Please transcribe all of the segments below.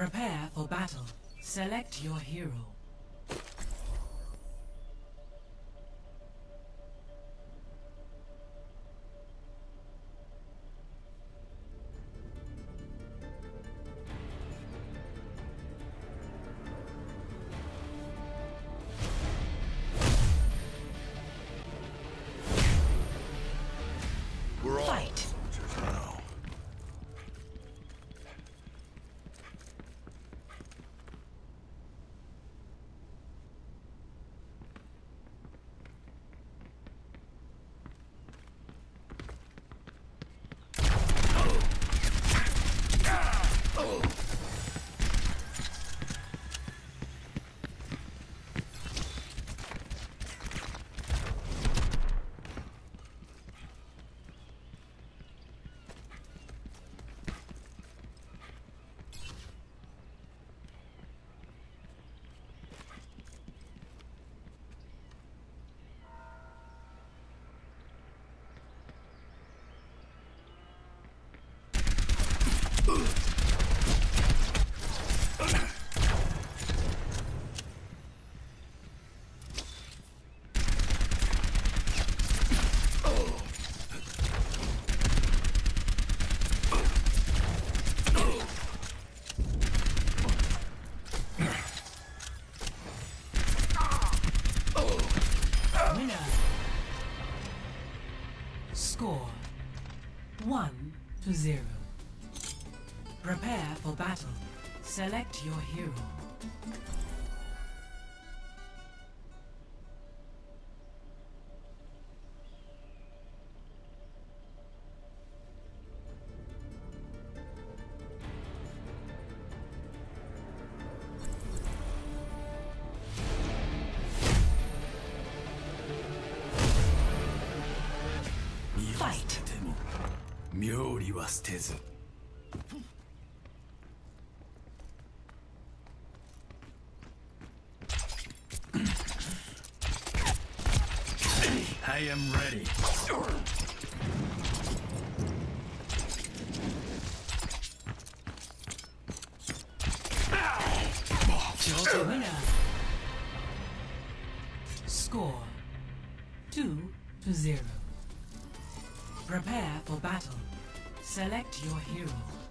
Prepare for battle. Select your hero. We're all Fight. soldiers now. Winner. Score 1-0. Prepare for battle. Select your hero. Fight. 妙理は捨てず。I am ready. Winner. Score 2-0. Prepare for battle. Select your hero.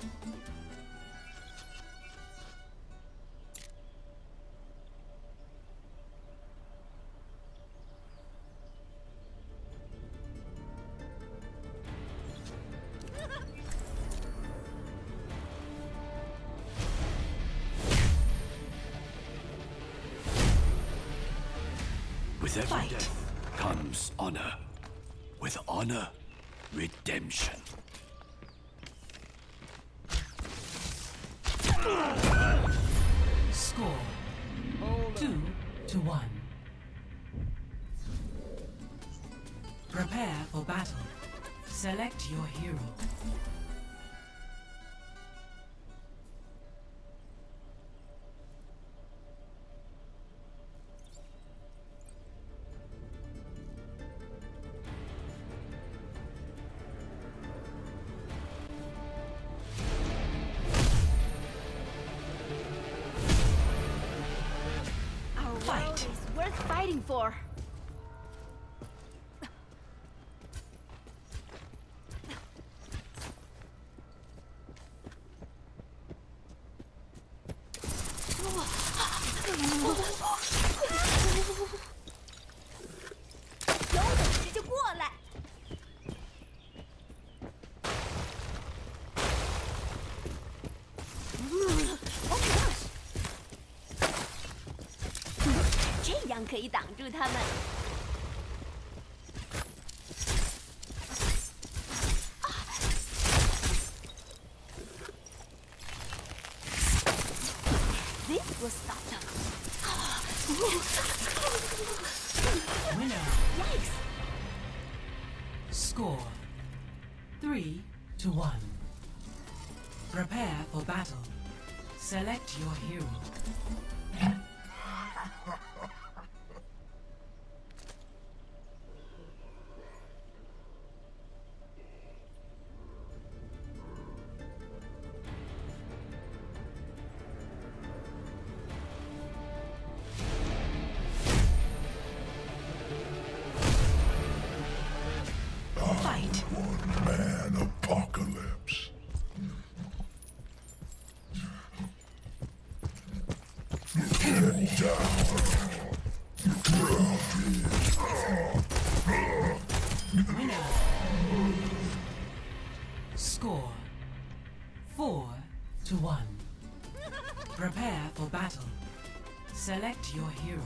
With every Fight. death comes honor. With honor, redemption. Score 2-1. Prepare for battle. Select your hero. Our world Fight. is worth fighting for.有本事就过来！ Oh my gosh！ 这样可以挡住他们。This will stop them. Winner. Yikes! Score 3-1. Prepare for battle. Select your hero. Winner. Score 4-1. Prepare for battle. Select your hero.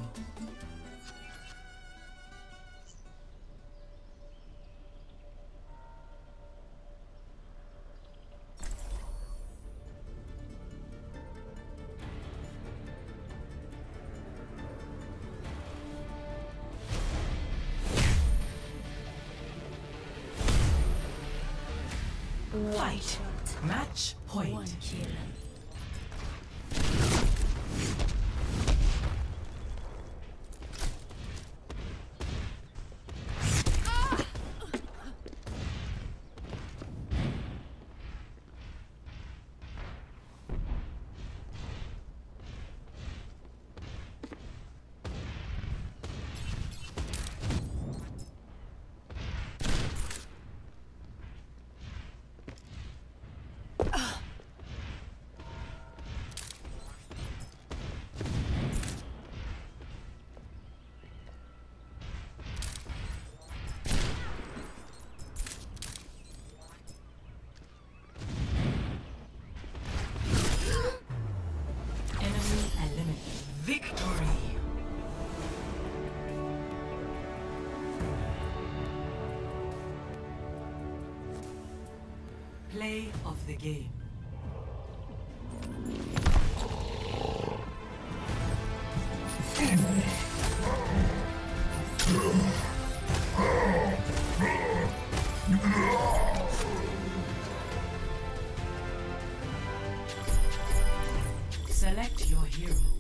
Fight. Match point. One kill. Victory! Play of the game. Select your hero.